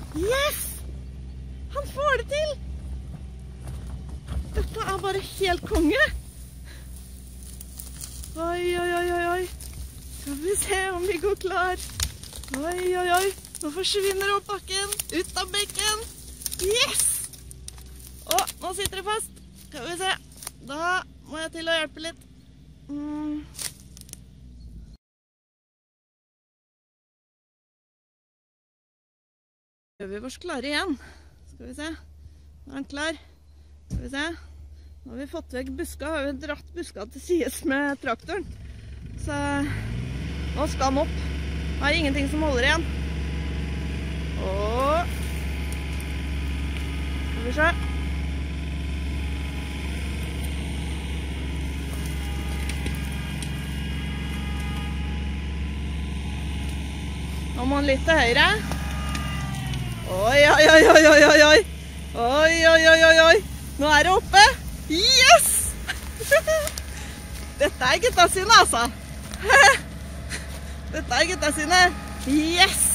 Yes! Han får det til! Dette er bare helt konge. Oi, oi, oi, oi, oi. Skal vi se om vi går klar. Oi, oi, oi. Nå forsvinner opp bakken. Ut av bekken. Yes! Å, nå sitter det fast. Skal vi se. Da må jeg til å hjelpe litt. Gjør vi oss klare igjen. Skal vi se. Nå er den klar. Skal vi se. Nå har vi fått vekk buska. Har vi dratt buska til sides med traktoren. Så nå skal den opp. Det er ingenting som holder igjen. Og skal vi se. Nå må den litt til høyre. Oi, oi, oi, oi, oi, oi, oi. Oi, oi, oi, oi, oi. Nå er det oppe. Yes! Dette er gutta sine, altså. Dette er gutta sine. Yes!